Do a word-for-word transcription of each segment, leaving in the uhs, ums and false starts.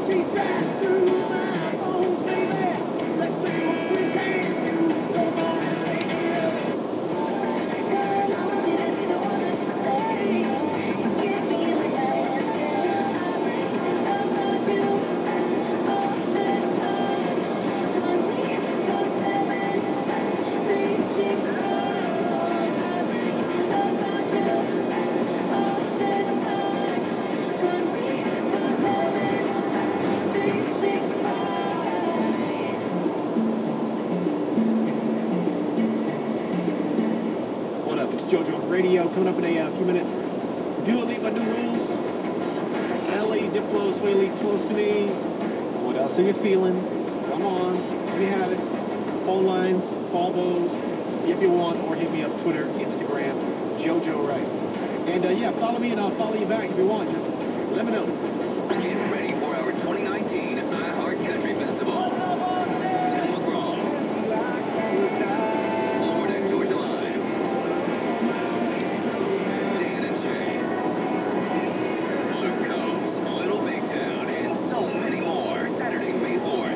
Radio coming up in a uh, few minutes. Dua Lipa, New Rules. Ellie, Diplo, Swaley, Close to Me. What else are you feeling? Come on, we have it. Phone lines, call those if you want, or hit me up Twitter, Instagram, JoJo Right. And uh, yeah, follow me and I'll follow you back if you want. Just let me know. Get ready for our twenty nineteen iHeart Country Festival. Tim McGraw. Florida Georgia Line. Dan and Shay. Luke Combs, Little Big Town, and so many more. Saturday, May fourth.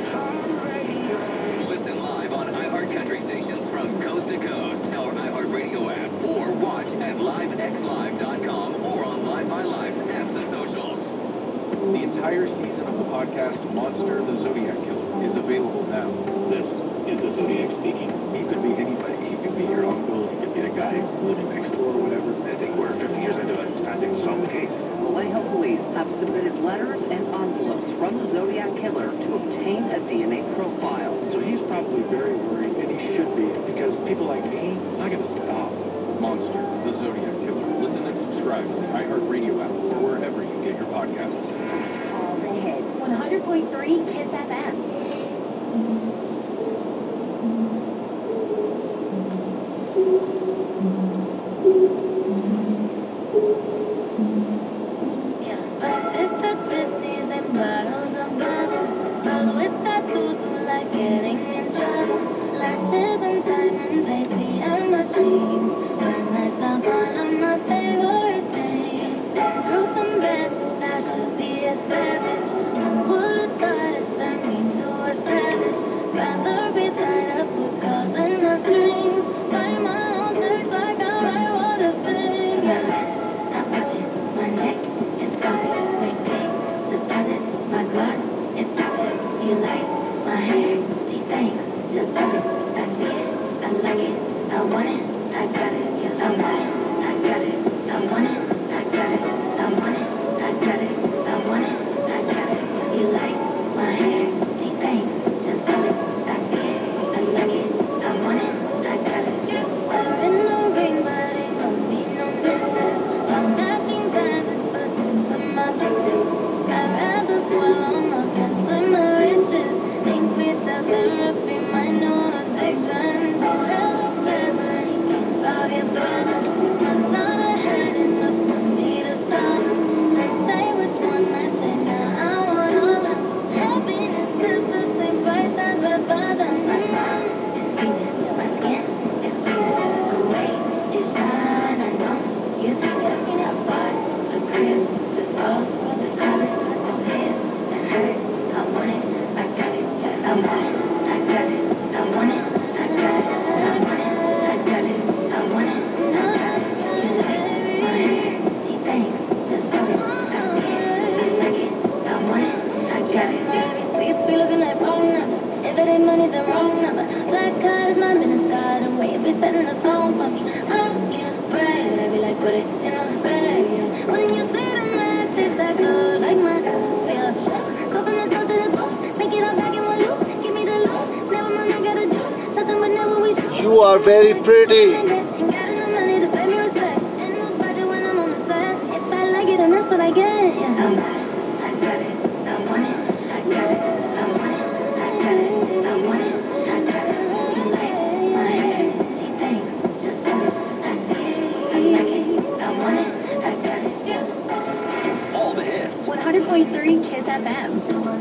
Listen live on iHeart Country stations from coast to coast, our iHeart Radio app, or watch at live x live dot com or on Live by Live's apps and socials. The entire season of the podcast Monster, the Zodiac Killer is available now. This is the Zodiac speaking. He could be anybody. He could be your uncle. He could be the guy living next door or whatever. I think we're fifty years into it. It's time to solve the case. Vallejo police have submitted letters and envelopes from the Zodiac Killer to obtain a D N A profile. So he's probably very worried, and he should be, because people like me, I'm not going to stop. Monster, the Zodiac Killer. Listen and subscribe on the iHeart Radio app or wherever you get your podcasts. All the hits. one hundred point three Kiss F M. Yeah, breakfast at Tiffany's and bottles of bubbles. Girls with tattoos who like getting in trouble. Lashes and diamonds, A T M machines. Buy myself all of my favorite things. Been through some bad, I should be a savage. Who would've thought it turned me to a savage? Rather be tied up with calls and my strings. Write my own checks like I write what I sing. Yeah, wrist, stop watching. My neck is glossy. Make big deposits. My gloss is dropping. You like my hair? Gee, thanks. Just drop it. I see it. I like it. I want it. I got it. Yeah, I want it. I got it. I want it. I got it. I want it. I got it. I want it. I got it. You like my hair? Gee, thanks. Just drop it. I see it. I like it. I want it. I got it. Yeah. Wearing no ring, but ain't gon' mean no misses. I'm matching diamonds for six of my I'd rather spoil all my friends with my riches. Think we tell therapy my new addiction. Whoever said money can solve your problems must not have had enough money to solve them. They say which one I say now. I want all of them. Happiness is the same price as red bottoms. My smile is beaming, my skin is dreaming. The way it shine, I know you see it. I bought a crib, just falls from the closet. Both his and hers. I want it, I got it. I want it, I got it. I want it, I got it. I want it, I got it. I want it, I got it. You like my hair? Gee, thanks. Just drop it. I see it, I like it. I want it, I got it. Baby, seats be looking like phone numbers. If it ain't money, then wrong number. Black card is my business card. The way it be setting the tone for me. I don't need a brag, but I be like, put it in a bag. Yeah. When you see the max, they that good like my yeah. Go from the top to the booth, make it all back in one loop. Give me the loot, never mind, I got a juice. Nothing but never we shoot. You are very pretty. Ain't got enough money to pay me respect. Ain't no budget when I'm on the set. If I like it, then that's what I get. Yeah, I want it, I got it. I want it, I got it. I want it, I got it. I want it, I got it. You like my hair? Gee, thanks. Just drop it. I see it, I like it. I want it, I got it. Yeah. All the hits. one hundred point three Kiss F M.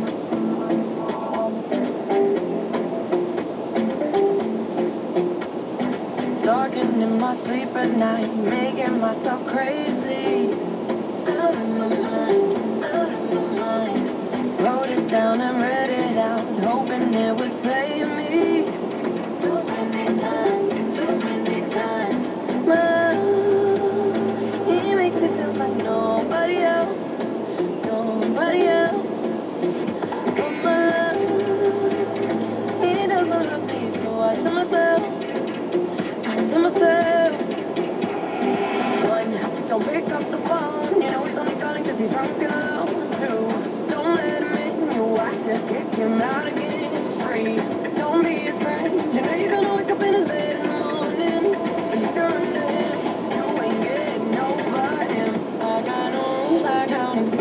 Talking in my sleep at night, making myself crazy. Out of my mind, out of my mind. it down and read it out, hoping it would save me. Too many times, too many times. My love, he makes it feel like nobody else, nobody else. But my love, he doesn't love me, so I tell myself, I tell myself. One, don't pick up the phone, you know he's only calling cause he's drunk and alone. Two, don't let him in, you have to kick him out again. Three, don't be his friend, you know you're gonna wake up in his bed in the morning. And if you're under him, you ain't getting over him. I got no rules, I count him.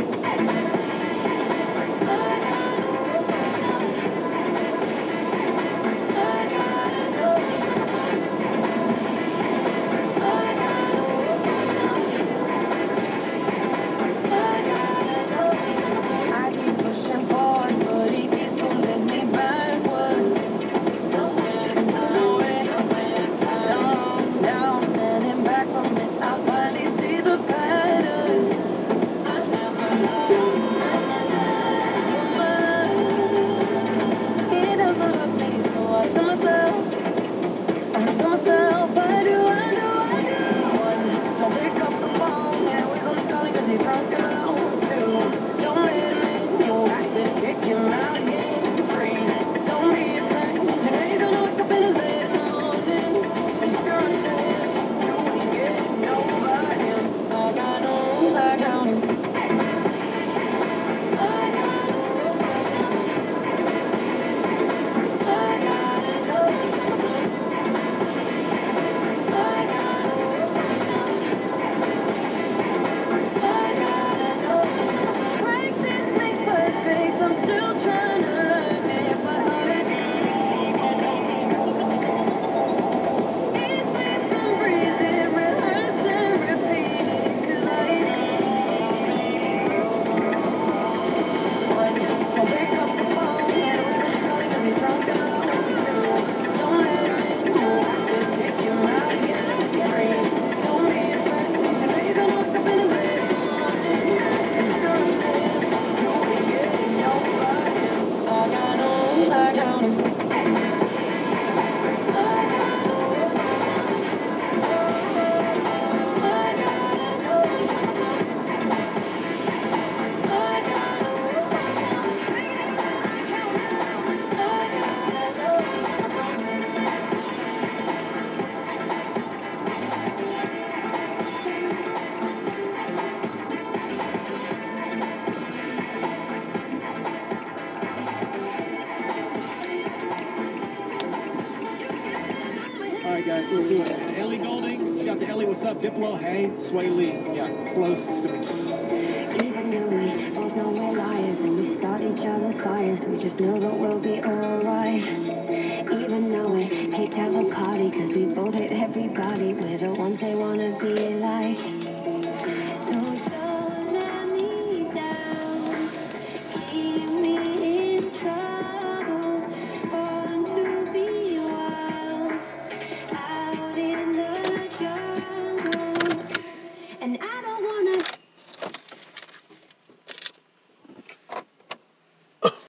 I got no rules, I count him. I got no rules, I got no rules, I count him. I keep pushing forward, but he keeps pulling me backwards. Nowhere to turn away, nowhere to turn. No, now I'm standing back from it. I finally see the pattern. I never loved, I never loved. He doesn't love me, so I tell myself, I tell myself, I do, I do, I do. One, don't pick up the phone, you know he's only calling cause he's drunk and alone. Two, don't let him in, you have to kick him out again. Three, don't be his friend, you know you're gonna wake up in his bed in the morning. And if you're under him, you ain't getting over him. I got no rules, I count him. I got no rules, I count him. I got no rules, I got no rules, I count him. I got no rules. Practice makes perfect, I'm still trying to learn it by heart. It's sleep and breathe it, rehearse and repeat it, cause I One, don't pick up the phone, you know he's only calling cause he's drunk and alone. Two, don't let him in, you have to kick him out again. Three, don't be his friend, you know you're gonna wake up in his bed in the morning. And if you're under him, you ain't getting over him. I got no rules, I count him. I got no rules, I count him. I got no rules, I count him. I got no rules, I count him. All right, guys, let's do it. Ellie Golding, shout to Ellie. What's up? Diplo, hey, Sway Lee. Yeah, close to me. Even though we both know we're liars and we start each other's fires, we just know that we'll be alright. Even though we kicked out the party cause we both hate everybody, we're the ones they wanna be like.